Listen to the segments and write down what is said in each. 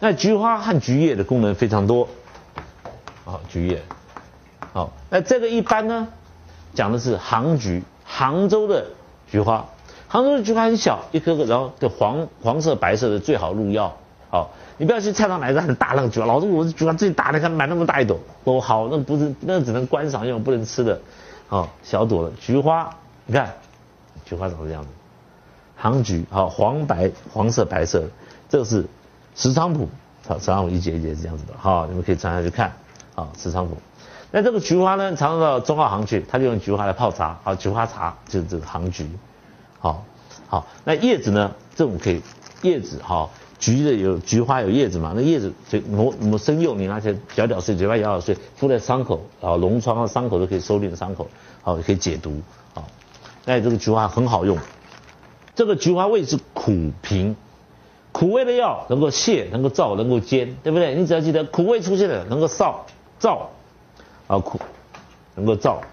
那菊花和菊叶的功能非常多，菊叶，那这个一般呢，讲的是杭菊，杭州的菊花，杭州的菊花很小，一颗颗，然后黄色、白色的最好入药，你不要去菜场买个很大那个菊花，老师我是菊花最大的，看买那么大一朵，好，那不是，那只能观赏用，不能吃的，小朵的菊花，你看，菊花长这样子，杭菊，黄色、白色的，这个是石菖蒲，石菖蒲一节一节是这样子的，你们可以常常去看，石菖蒲。那这个菊花呢，常常到中澳行去，他就用菊花来泡茶，菊花茶就是这个杭菊，那叶子呢，这种可以叶子菊的有菊花有叶子嘛，那叶子磨生柚，你拿起来嚼碎，嘴巴咬碎，敷在伤口，脓疮伤口都可以收敛伤口，可以解毒，那这个菊花很好用。这个菊花味是苦平，苦味的药能够泻，能够燥，能够煎，对不对？你只要记得苦味出现了，能够燥，苦，能够燥，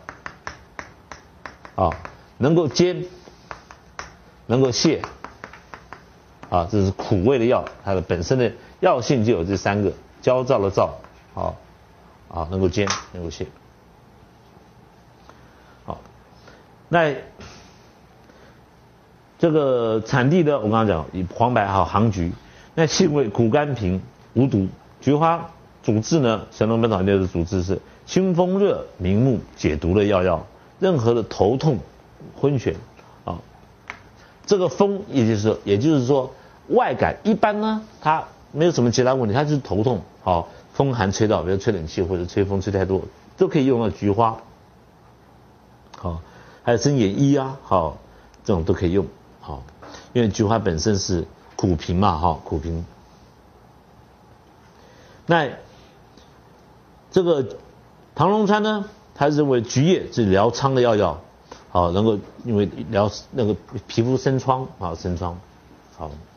能够煎，能够泻。这是苦味的药，它的本身的药性就有这3个：焦燥的燥，能够煎，能够泻。那这个产地的，我刚刚讲以黄白杭菊，那性味苦甘平，无毒。菊花主治呢，《神农本草经》的主治是清风热明目解毒的药，任何的头痛、昏眩，这个风也就是说外感一般呢，它没有什么其他问题，它就是头痛，风寒吹到，比如吹冷气或者吹风吹太多，都可以用到菊花，还有生眼医这种都可以用，因为菊花本身是苦平嘛，苦平。那这个唐荣川呢，他认为菊叶是疗疮的药，能够因为疗那个皮肤生疮，生疮，